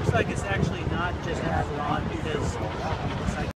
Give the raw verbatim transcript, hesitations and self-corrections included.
looks like it's actually not just half lawn because it's like